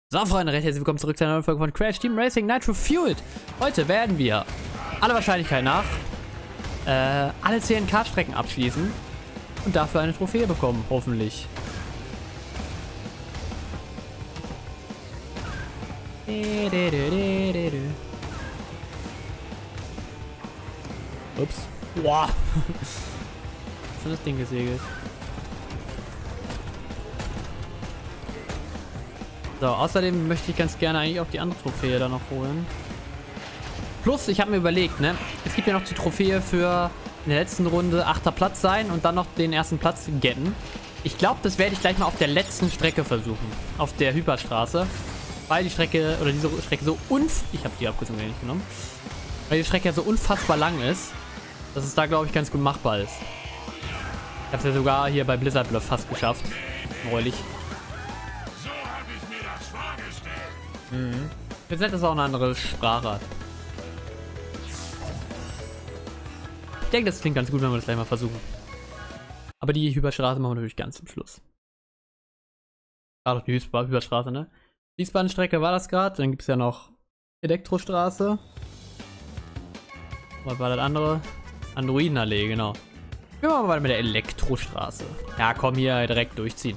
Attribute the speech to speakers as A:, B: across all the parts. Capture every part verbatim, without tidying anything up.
A: So, Freunde, recht herzlich willkommen zurück zu einer neuen Folge von Crash Team Racing Nitro Fueled. Heute werden wir aller Wahrscheinlichkeit nach äh, alle zehn Kartstrecken abschließen und dafür eine Trophäe bekommen, hoffentlich. Ups. Boah. Was ist das Ding gesegelt? So, außerdem möchte ich ganz gerne eigentlich auch die andere Trophäe da noch holen. Plus, ich habe mir überlegt, ne? Es gibt ja noch die Trophäe für in der letzten Runde achter Platz sein und dann noch den ersten Platz getten. Ich glaube, das werde ich gleich mal auf der letzten Strecke versuchen. Auf der Hyperstraße. Weil die Strecke, oder diese Strecke so unf... Ich habe die Abkürzung gar nicht genommen. Weil die Strecke ja so unfassbar lang ist, dass es da, glaube ich, ganz gut machbar ist. Ich habe es ja sogar hier bei Blizzard Bluff fast geschafft. Neulich. Mhm. Jetzt ist das auch eine andere Sprache hat. Ich denke, das klingt ganz gut, wenn wir das gleich mal versuchen. Aber die Hyperstraße machen wir natürlich ganz zum Schluss. Ah, doch die Hyperstraße, ne? Wiesbaden-Strecke war das gerade. Dann gibt es ja noch Elektrostraße. Was war das andere? Androidenallee, genau. Wir machen mal mit der Elektrostraße. Ja, komm hier direkt durchziehen.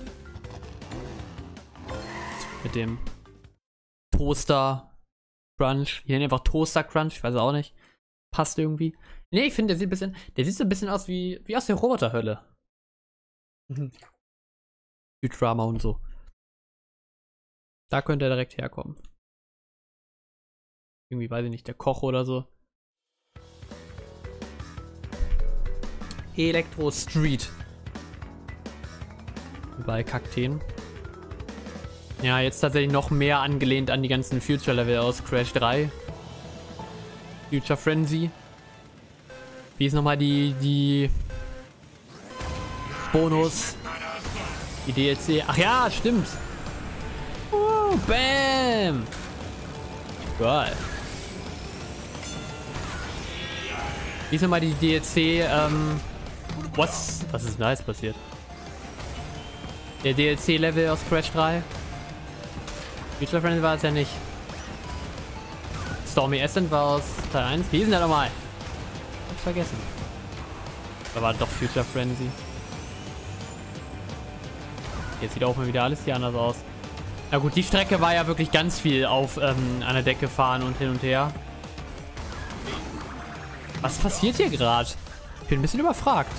A: Mit dem Toaster Crunch. Hier einfach Toaster Crunch, ich weiß auch nicht. Passt irgendwie. Ne, ich finde, der sieht ein bisschen. Der sieht so ein bisschen aus wie, wie aus der Roboterhölle. Mhm. Drama und so. Da könnte er direkt herkommen. Irgendwie, weiß ich nicht, der Koch oder so. Elektro Street. Überall Kakteen. Ja, jetzt tatsächlich noch mehr angelehnt an die ganzen Future-Level aus Crash drei. Future Frenzy. Wie ist nochmal die, die Bonus? Die D L C. Ach ja, stimmt. Uh, bam. Geil. Wie ist nochmal die D L C, ähm... Was? Was ist nice passiert? Der D L C-Level aus Crash drei. Future Frenzy war es ja nicht. Stormy Ascent war aus Teil eins. Wie ist denn der nochmal? Hab's vergessen. Da war doch Future Frenzy. Jetzt sieht auch mal wieder alles hier anders aus. Na gut, die Strecke war ja wirklich ganz viel auf ähm, an der Decke fahren und hin und her. Was passiert hier gerade? Ich bin ein bisschen überfragt.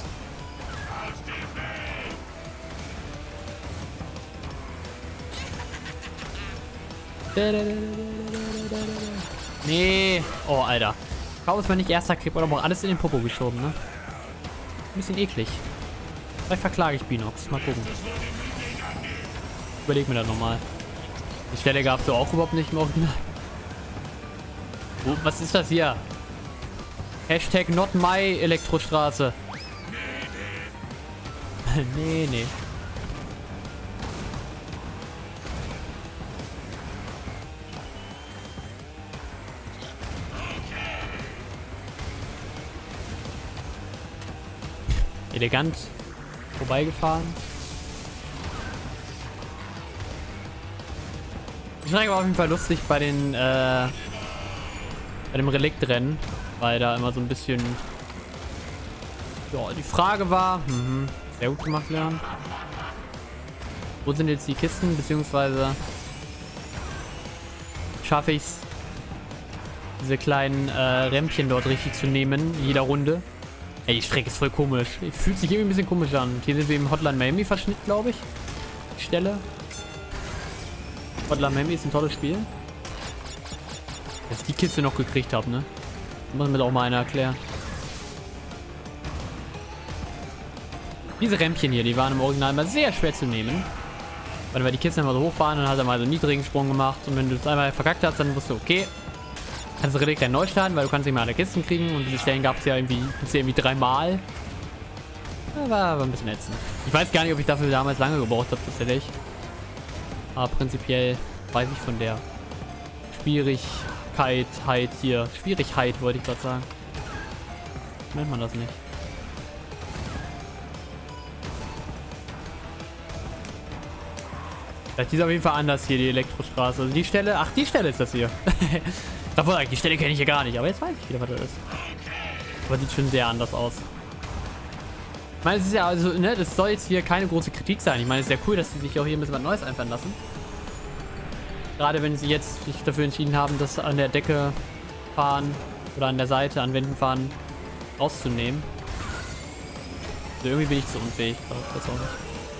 A: Nee. Oh, Alter. Kaum ist man nicht erster kriegt man auch alles in den Popo geschoben, ne? Ein bisschen eklig. Vielleicht verklage ich Binox. Mal gucken. Überleg mir das nochmal. Die Stelle gab es ja auch überhaupt nicht im Original. Oh, was ist das hier? Hashtag not my Elektrostraße. nee, nee. Elegant vorbeigefahren. Die Strecke war auf jeden Fall lustig bei den äh, bei dem Reliktrennen, weil da immer so ein bisschen ja, die Frage war, mhm, sehr gut gemacht, Leon. Wo sind jetzt die Kisten, beziehungsweise schaffe ich es, diese kleinen äh, Rämpchen dort richtig zu nehmen in jeder Runde. Ey, die Strecke ist voll komisch. Fühlt sich irgendwie ein bisschen komisch an. Hier sind wir im Hotline Miami Verschnitt, glaube ich. Die Stelle. Hotline Miami ist ein tolles Spiel. Dass ich die Kiste noch gekriegt habe, ne? Muss mir doch auch mal einer erklären. Diese Rämpchen hier, die waren im Original immer sehr schwer zu nehmen. Weil die Kisten immer so hoch waren, dann hat er mal so einen niedrigen Sprung gemacht. Und wenn du es einmal verkackt hast, dann wusstest du, okay, kannst du Relikt neu starten, weil du kannst nicht mal alle Kisten kriegen. Und diese Stellen gab es ja irgendwie, ja irgendwie dreimal. Das war aber ein bisschen ätzend. Ich weiß gar nicht, ob ich dafür damals lange gebraucht habe, tatsächlich. Aber prinzipiell weiß ich von der Schwierigkeit halt hier. Schwierigkeit wollte ich gerade sagen. Nennt man das nicht. Die ist auf jeden Fall anders hier, die Elektrostraße. Also die Stelle, ach, die Stelle ist das hier. Davor sag ich, die Stelle kenne ich ja gar nicht, aber jetzt weiß ich wieder, was das ist. Aber sieht schon sehr anders aus. Ich meine, es ist ja also, ne, das soll jetzt hier keine große Kritik sein. Ich meine, es ist ja cool, dass sie sich auch hier ein bisschen was Neues einfallen lassen. Gerade wenn sie jetzt sich dafür entschieden haben, das an der Decke fahren oder an der Seite, an Wänden fahren, rauszunehmen. Also irgendwie bin ich zu unfähig, ich weiß auch nicht.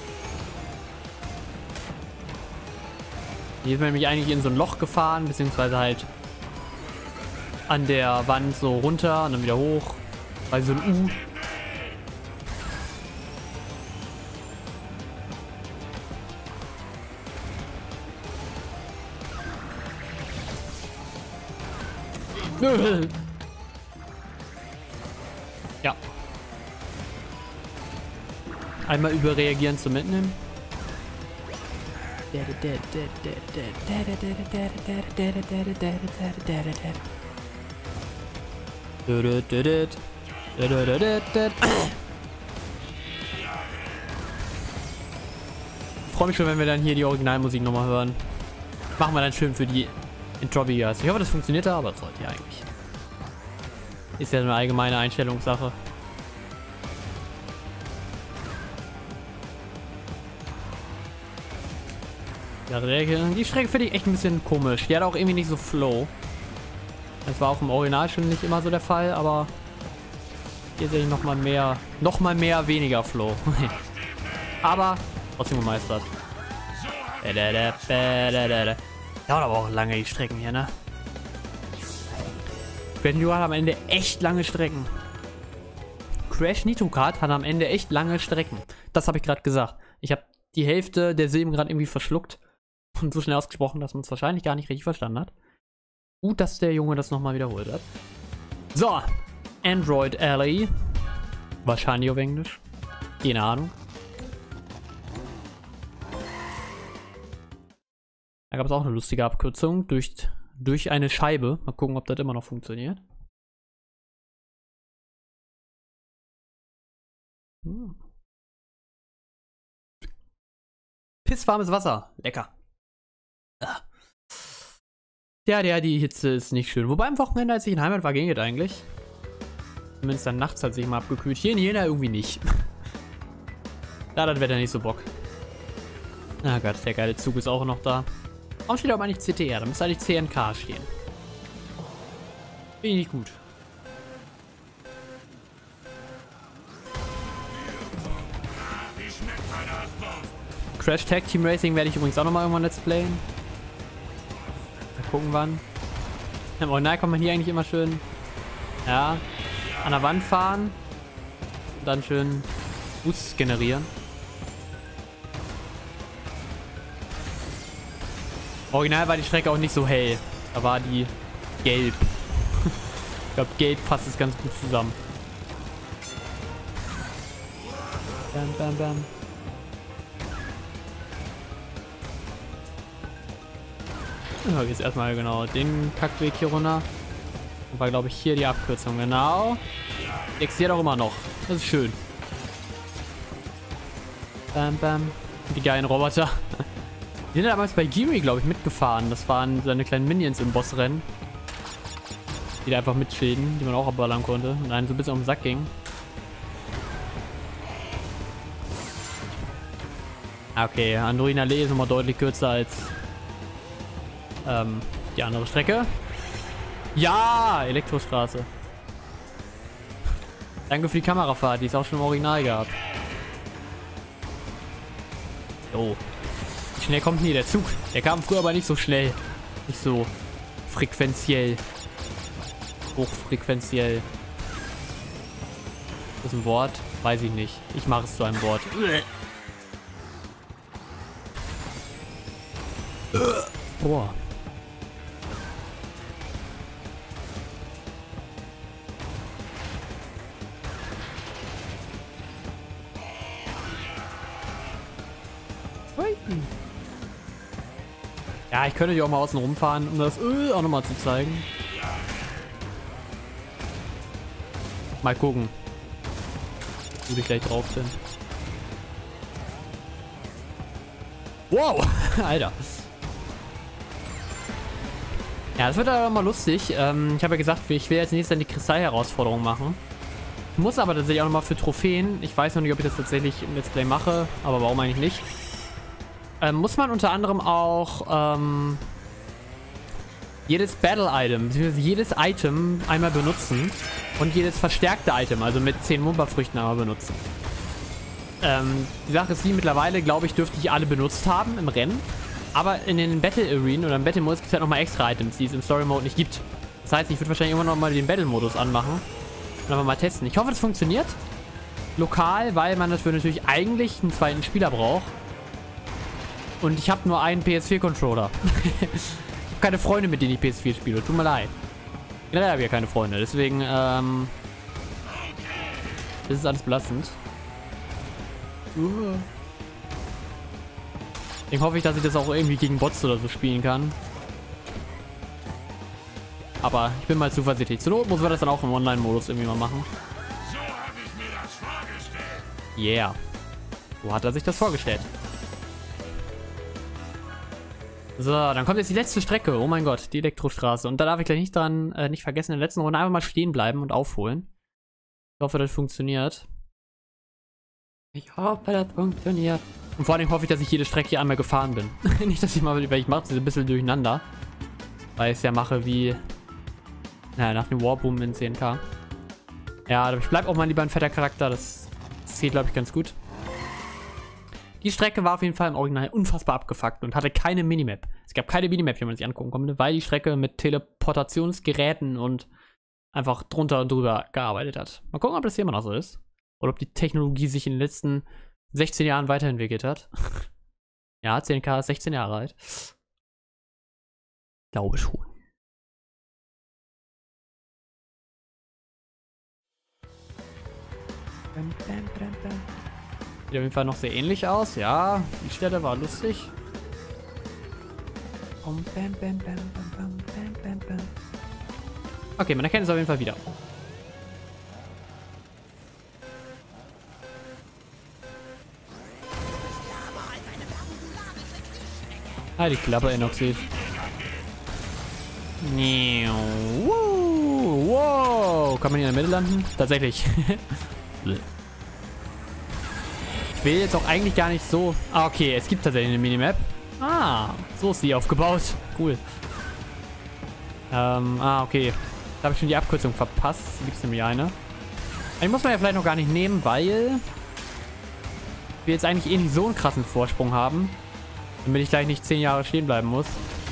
A: Hier ist man nämlich eigentlich in so ein Loch gefahren, beziehungsweise halt an der Wand so runter und dann wieder hoch. Bei so einem U. Ja. Einmal überreagieren zum Mitnehmen. Ich freue mich schon, wenn wir dann hier die Originalmusik nochmal hören. Machen wir dann schön für die Entropias. Ich hoffe, das funktioniert da, aber das sollte ja eigentlich. Ist ja eine allgemeine Einstellungssache. Die Strecke finde ich echt ein bisschen komisch. Die hat auch irgendwie nicht so Flow. Das war auch im Original schon nicht immer so der Fall, aber hier sehe ich nochmal mehr, nochmal mehr weniger Flow. Aber trotzdem gemeistert. Dauert aber auch lange die Strecken hier, ne? Crash Nitro hat am Ende echt lange Strecken. Crash Nitro Kart hat am Ende echt lange Strecken. Das habe ich gerade gesagt. Ich habe die Hälfte der Silben gerade irgendwie verschluckt. Und so schnell ausgesprochen, dass man es wahrscheinlich gar nicht richtig verstanden hat. Gut, dass der Junge das nochmal wiederholt hat. So, Android Alley. Wahrscheinlich auf Englisch. Keine Ahnung. Da gab es auch eine lustige Abkürzung durch, durch eine Scheibe. Mal gucken, ob das immer noch funktioniert. Hm. Pisswarmes Wasser. Lecker. Ja, ja, die Hitze ist nicht schön. Wobei am Wochenende, als ich in Heimat war, ging es eigentlich. Zumindest dann nachts hat sich mal abgekühlt. Hier in Jena irgendwie nicht. Da hat das Wetter nicht so Bock. Na Gott, der geile Zug ist auch noch da. Warum steht aber nicht C T R? Da müsste eigentlich C N K stehen. Finde ich nicht gut. Crash Tag Team Racing werde ich übrigens auch nochmal irgendwann let's playen. Mal gucken wann. Im Original kommt man hier eigentlich immer schön, ja, an der Wand fahren und dann schön Boosts generieren. Original war die Strecke auch nicht so hell. Da war die gelb. Ich glaube, gelb passt es ganz gut zusammen. Bam, bam, bam. Ja, jetzt erstmal genau den Kackweg hier runter. Und war, glaube ich, hier die Abkürzung. Genau. Die existiert auch immer noch. Das ist schön. Bam, bam. Die geilen Roboter. Die sind damals bei Giri, glaube ich, mitgefahren. Das waren seine kleinen Minions im Bossrennen. Die da einfach mitschäden, die man auch abballern konnte. Und einen so ein bisschen um den Sack ging. Okay, Anduin Allee ist nochmal deutlich kürzer als ähm, die andere Strecke. Ja, Elektrostraße. Danke für die Kamerafahrt, die es auch schon im Original gab. Jo. Wie schnell kommt denn hier der Zug? Der kam früher aber nicht so schnell. Nicht so frequenziell. Hochfrequenziell. Das ist ein Wort? Weiß ich nicht. Ich mache es zu einem Wort. Boah. Ja, ich könnte hier auch mal außen rumfahren, um das äh, auch nochmal zu zeigen. Mal gucken, wo die gleich drauf sind. Wow, Alter. Ja, das wird aber mal lustig. Ähm, ich habe ja gesagt, ich will jetzt nächstes Jahr die Kristall-Herausforderung machen. Ich muss aber tatsächlich auch nochmal für Trophäen. Ich weiß noch nicht, ob ich das tatsächlich im Let's Play mache, aber warum eigentlich nicht. Ähm, muss man unter anderem auch ähm, jedes Battle-Item, jedes Item einmal benutzen und jedes verstärkte Item, also mit zehn Mumba-Früchten einmal benutzen. Ähm, die Sache ist die, mittlerweile, glaube ich, dürfte ich alle benutzt haben im Rennen. Aber in den Battle Arena oder im Battle Modus gibt es halt nochmal extra Items, die es im Story Mode nicht gibt. Das heißt, ich würde wahrscheinlich immer noch mal den Battle Modus anmachen und einfach mal testen. Ich hoffe, das funktioniert. Lokal, weil man dafür natürlich eigentlich einen zweiten Spieler braucht. Und ich habe nur einen P S vier Controller. Ich habe keine Freunde, mit denen ich P S vier spiele. Tut mir leid. Generell habe ich ja keine Freunde. Deswegen, ähm... das ist alles belastend. Uh. Ich hoffe, dass ich das auch irgendwie gegen Bots oder so spielen kann. Aber ich bin mal zuversichtlich. Zur Not muss man das dann auch im Online-Modus irgendwie mal machen.
B: So habe ich mir das vorgestellt.
A: Yeah. So hat er sich das vorgestellt. So, dann kommt jetzt die letzte Strecke. Oh mein Gott, die Elektrostraße. Und da darf ich gleich nicht dran, äh, nicht vergessen, in der letzten Runde einfach mal stehen bleiben und aufholen. Ich hoffe, das funktioniert. Ich hoffe, das funktioniert. Und vor allem hoffe ich, dass ich jede Strecke hier einmal gefahren bin. Nicht, dass ich mal, weil ich mache es ein bisschen durcheinander. Weil ich es ja mache wie, naja, nach dem Warboom in zehn K. Ja, aber ich bleibe auch mal lieber ein fetter Charakter. Das, das geht, glaube ich, ganz gut. Die Strecke war auf jeden Fall im Original unfassbar abgefuckt und hatte keine Minimap. Es gab keine Minimap, die man sich angucken konnte, weil die Strecke mit Teleportationsgeräten und einfach drunter und drüber gearbeitet hat. Mal gucken, ob das hier immer noch so ist. Oder ob die Technologie sich in den letzten sechzehn Jahren weiterentwickelt hat. Ja, zehn K ist sechzehn Jahre alt. Glaube schon. Sieht auf jeden Fall noch sehr ähnlich aus. Ja, die Stelle war lustig. Okay, man erkennt es auf jeden Fall wieder. Ah, die Klappe Enoxid. Wow, kann man hier in der Mitte landen? Tatsächlich. Ich will jetzt auch eigentlich gar nicht so... Ah, okay, es gibt tatsächlich eine Minimap. Ah, so ist sie aufgebaut. Cool. Ähm, ah, okay. Da habe ich schon die Abkürzung verpasst. Da gibt es nämlich eine. Die muss man ja vielleicht noch gar nicht nehmen, weil wir jetzt eigentlich eh nicht so einen krassen Vorsprung haben. Damit ich gleich nicht zehn Jahre stehen bleiben muss.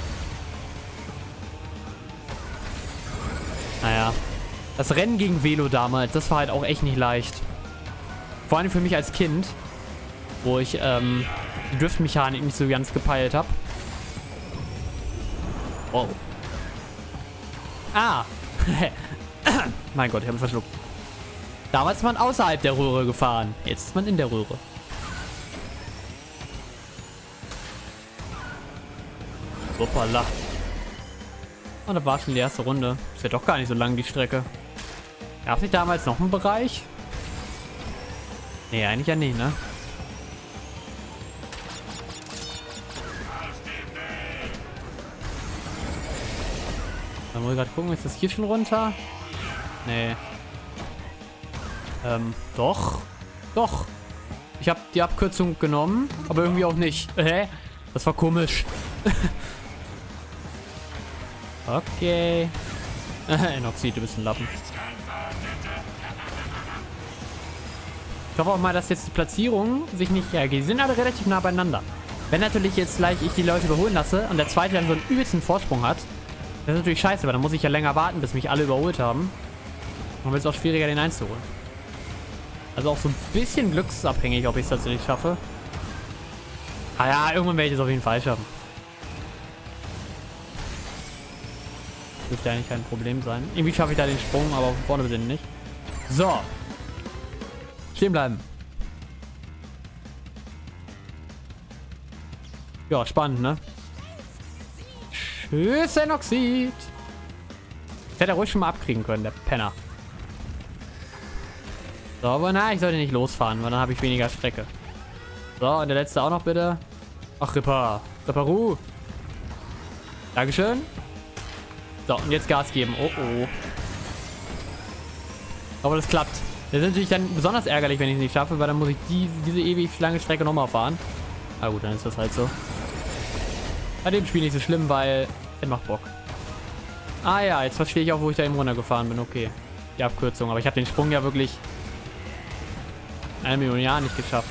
A: Naja. Das Rennen gegen Velo damals, das war halt auch echt nicht leicht. Vor allem für mich als Kind. Wo ich ähm, die Driftmechanik nicht so ganz gepeilt habe. Wow. Ah. Mein Gott, ich habe mich verschluckt. Damals ist man außerhalb der Röhre gefahren. Jetzt ist man in der Röhre. Hoppala. Und da war schon die erste Runde. Ist ja doch gar nicht so lang, die Strecke. Gab es nicht damals noch einen Bereich? Nee, eigentlich ja nicht, ne? Dann muss ich gerade gucken, ist das hier schon runter? Nee. Ähm, doch. Doch. Ich habe die Abkürzung genommen, aber irgendwie auch nicht. Hä? Das war komisch. Okay. Enoxid, du bist ein Lappen. Ich hoffe auch mal, dass jetzt die Platzierungen sich nicht... Ja, die sind alle relativ nah beieinander. Wenn natürlich jetzt gleich ich die Leute überholen lasse und der zweite dann so einen übelsten Vorsprung hat, das ist natürlich scheiße, weil dann muss ich ja länger warten, bis mich alle überholt haben. Dann wird es auch schwieriger, den einzuholen. Also auch so ein bisschen glücksabhängig, ob ich es tatsächlich schaffe. Ah ja, irgendwann werde ich es auf jeden Fall schaffen. Dürfte eigentlich kein Problem sein. Irgendwie schaffe ich da den Sprung, aber von vorne bitte nicht. So. Stehen bleiben. Ja, spannend, ne? Tschüss, Enoxid. Das hätte er ruhig schon mal abkriegen können, der Penner. So, aber na, ich sollte nicht losfahren, weil dann habe ich weniger Strecke. So, und der letzte auch noch bitte. Ach, Ripper. Ripperu. Dankeschön. So, und jetzt Gas geben. Oh, oh. Aber das klappt. Das ist natürlich dann besonders ärgerlich, wenn ich es nicht schaffe, weil dann muss ich die, diese ewig lange Strecke nochmal fahren. Na gut, dann ist das halt so. Bei dem Spiel nicht so schlimm, weil es macht Bock. Ah ja, jetzt verstehe ich auch, wo ich da eben runtergefahren bin. Okay, die Abkürzung. Aber ich habe den Sprung ja wirklich in einer Million Jahren nicht geschafft.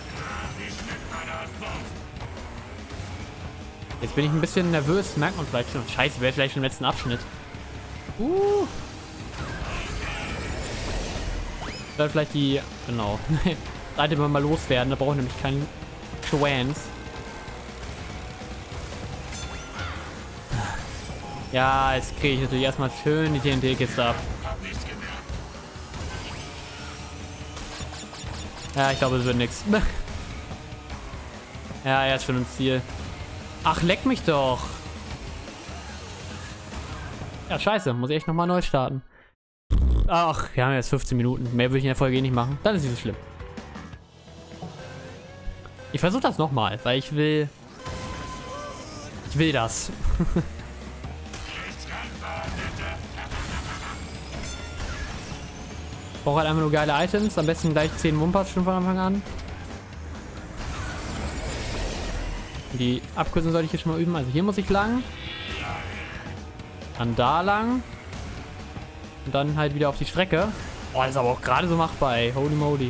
A: Jetzt bin ich ein bisschen nervös, merkt man vielleicht schon. Scheiße, wäre vielleicht schon im letzten Abschnitt. Uh. Dann vielleicht die... Genau. Seite wir mal loswerden, da brauche ich nämlich keinen Schwanz. Ja, jetzt kriege ich natürlich erstmal schön die T N T-Kiste ab. Ja, ich glaube, es wird nichts. Ja, er ist schon im Ziel. Ach, leck mich doch. Ja, scheiße. Muss ich echt nochmal neu starten. Ach, wir haben jetzt fünfzehn Minuten. Mehr würde ich in der Folge eh nicht machen. Dann ist es nicht so schlimm. Ich versuche das nochmal, weil ich will... Ich will das. Ich brauche halt einfach nur geile Items. Am besten gleich zehn Mumpers schon von Anfang an. Die Abkürzung sollte ich hier schon mal üben. Also hier muss ich lang. Dann da lang. Und dann halt wieder auf die Strecke. Oh, das ist aber auch gerade so machbar, ey. Holy moly.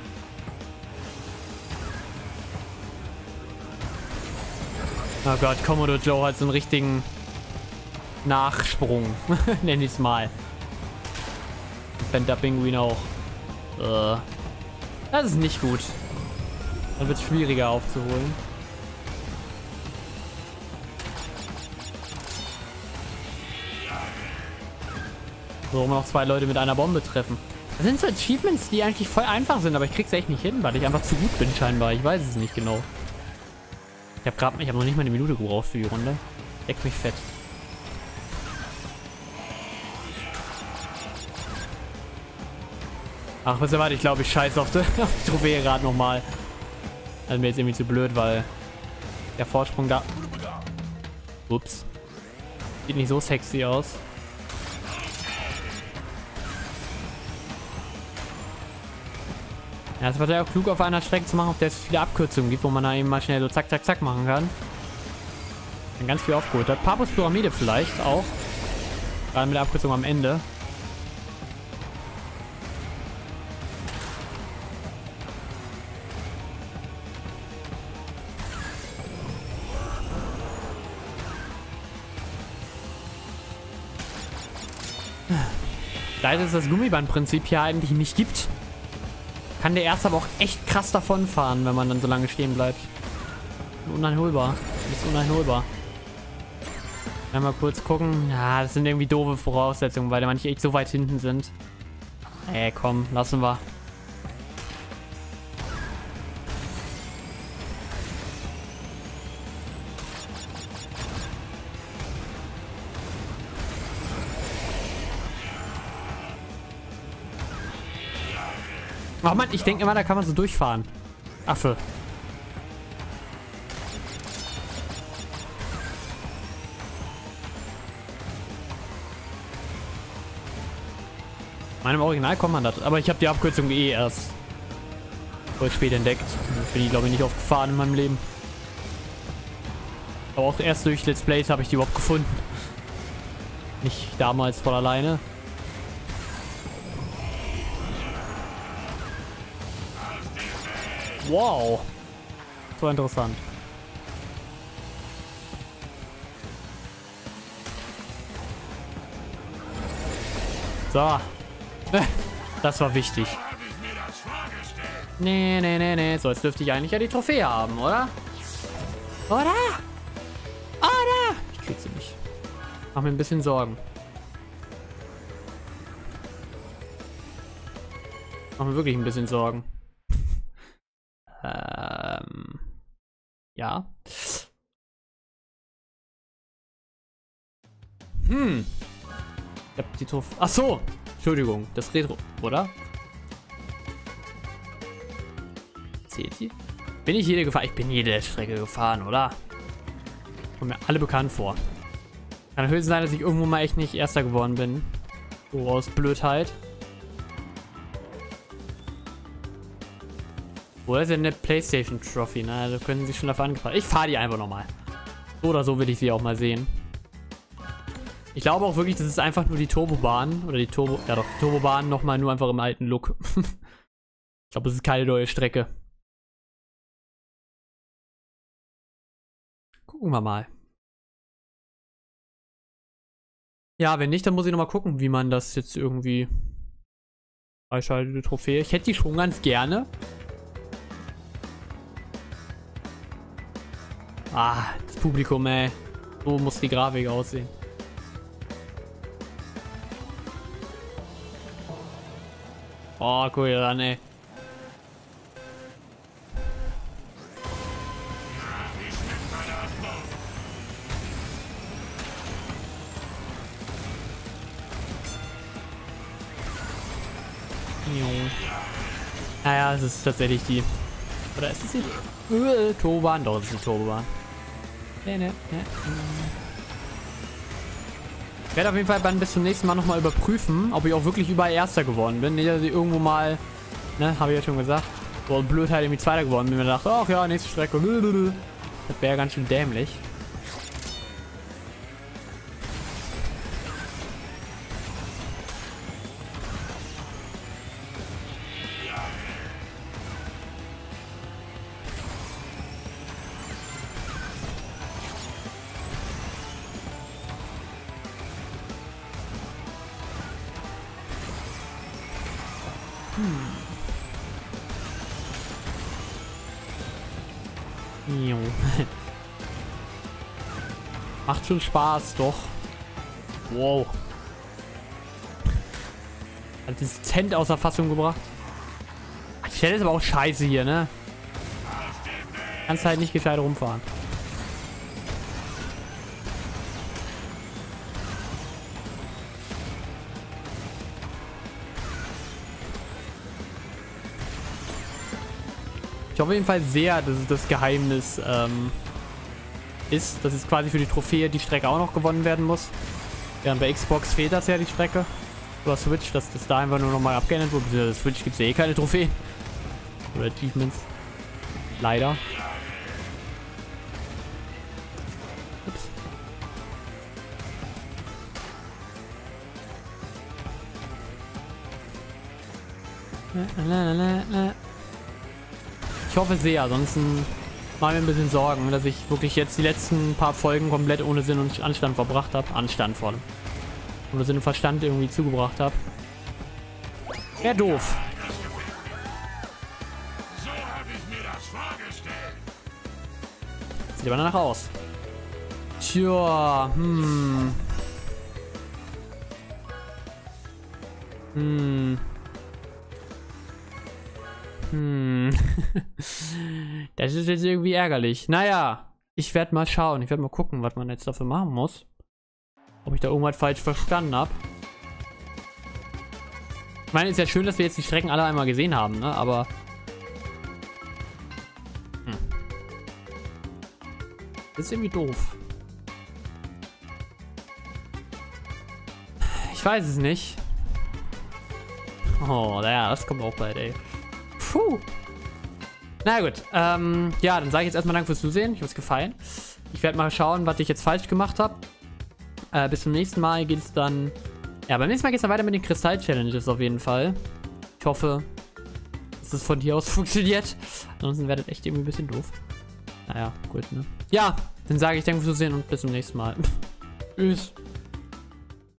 A: Oh Gott, Commodore Joe hat so einen richtigen Nachsprung. Nenn ich es mal. Penta Pinguin auch. Äh, das ist nicht gut. Dann wird es schwieriger aufzuholen. So, noch zwei Leute mit einer Bombe treffen. Das sind so Achievements, die eigentlich voll einfach sind, aber ich krieg's echt nicht hin, weil ich einfach zu gut bin scheinbar. Ich weiß es nicht genau. Ich habe gerade, ich habe noch nicht mal eine Minute gebraucht für die Runde. Deckt mich fett. Ach, was erwartet? Ich glaube, ich scheiße auf die, auf die Trophäe gerade nochmal. Also mir jetzt irgendwie zu blöd, weil der Vorsprung da... Ups. Sieht nicht so sexy aus. Ja, es war ja auch klug, auf einer Strecke zu machen, auf der es viele Abkürzungen gibt, wo man da eben mal schnell so zack, zack, zack machen kann. Dann ganz viel aufgeholt hat. Papus Pyramide vielleicht auch. Gerade mit der Abkürzung am Ende. Da es das Gummibandprinzip hier eigentlich nicht gibt, kann der Erste aber auch echt krass davonfahren, wenn man dann so lange stehen bleibt. Uneinholbar. Das ist uneinholbar. Mal kurz gucken. Ja, das sind irgendwie doofe Voraussetzungen, weil da manche echt so weit hinten sind. Ey, komm, lassen wir. Oh Mann, ich denke immer, da kann man so durchfahren. Affe. Meinem Original kommt man das, aber ich habe die Abkürzung eh erst voll spät entdeckt. Bin ich, glaube ich, nicht oft gefahren in meinem Leben. Aber auch erst durch Let's Plays habe ich die überhaupt gefunden. Nicht damals von alleine. Wow. So interessant. So. Das war wichtig. Nee, nee, nee, nee. So, jetzt dürfte ich eigentlich ja die Trophäe haben, oder? Oder? Oder? Ich krieg sie nicht. Mach mir ein bisschen Sorgen. Mach mir wirklich ein bisschen Sorgen. Ähm. Ja. Hm. Ich hab die Trophäe. Ach so. Entschuldigung. Das Retro, oder? Zählt die? Bin ich jede gefahren? Ich bin jede Strecke gefahren, oder? Kommt mir alle bekannt vor. Kann höchstens sein, dass ich irgendwo mal echt nicht Erster geworden bin. So aus Blödheit. Wo ist denn eine PlayStation Trophy? Na, da können sie sich schon dafür angefallen. Ich fahre die einfach nochmal. So oder so will ich sie auch mal sehen. Ich glaube auch wirklich, das ist einfach nur die Turbobahn. Oder die Turbo... Ja doch, die Turbobahn nochmal nur einfach im alten Look. Ich glaube, es ist keine neue Strecke. Gucken wir mal. Ja, wenn nicht, dann muss ich nochmal gucken, wie man das jetzt irgendwie freischaltet, die Trophäe. Ich hätte die schon ganz gerne. Ah, das Publikum, ey. So muss die Grafik aussehen. Oh, guck dir an, ey. Naja, es ist tatsächlich die. Oder ist es die äh, Turbobahn? Doch, es ist die Turbobahn. Nee, nee, nee. Ich werde auf jeden Fall dann bis zum nächsten Mal nochmal überprüfen, ob ich auch wirklich überall Erster geworden bin. Nicht, dass ich irgendwo mal, ne, habe ich ja schon gesagt, so blöd halt irgendwie Zweiter geworden bin. Und mir dachte, ach ja, nächste Strecke. Das wäre ja ganz schön dämlich. Hm. Macht schon Spaß, doch. Wow. Hat das Tent außer Fassung gebracht. Die Stelle ist aber auch scheiße hier, ne? Kannst halt nicht gescheit rumfahren. Ich hoffe auf jeden Fall sehr, dass es das Geheimnis ähm, ist, dass es quasi für die Trophäe die Strecke auch noch gewonnen werden muss. Während bei Xbox fehlt das ja die Strecke. Oder Switch, dass das da einfach nur nochmal abgeändert wurde. Bei Switch gibt es ja eh keine Trophäen. Oder Achievements. Leider. Ups. La, la, la, la. Ich hoffe sehr, ansonsten mache ich mir ein bisschen Sorgen, dass ich wirklich jetzt die letzten paar Folgen komplett ohne Sinn und Anstand verbracht habe. Anstand vor allem. Ohne Sinn und Verstand irgendwie zugebracht habe. Wäre doof.
B: So habe ich mir das vorgestellt.
A: Sieht aber danach aus. Tja, hm. Hm. Hm. Das ist jetzt irgendwie ärgerlich. Naja, ich werde mal schauen. Ich werde mal gucken, was man jetzt dafür machen muss. Ob ich da irgendwas falsch verstanden habe. Ich meine, ist ja schön, dass wir jetzt die Strecken alle einmal gesehen haben, ne? Aber... Hm. Das ist irgendwie doof. Ich weiß es nicht. Oh, naja, das kommt auch bald, ey. Puh. Na gut, ähm, ja, dann sage ich jetzt erstmal Dank fürs Zusehen. Ich hoffe, es gefallen. Ich werde mal schauen, was ich jetzt falsch gemacht habe. Äh, bis zum nächsten Mal geht es dann... Ja, beim nächsten Mal geht es dann weiter mit den Kristall-Challenges auf jeden Fall. Ich hoffe, dass es von hier aus funktioniert. Ansonsten wäre das echt irgendwie ein bisschen doof. Naja, gut, ne? Ja, dann sage ich Danke fürs Zusehen und bis zum nächsten Mal. Tschüss.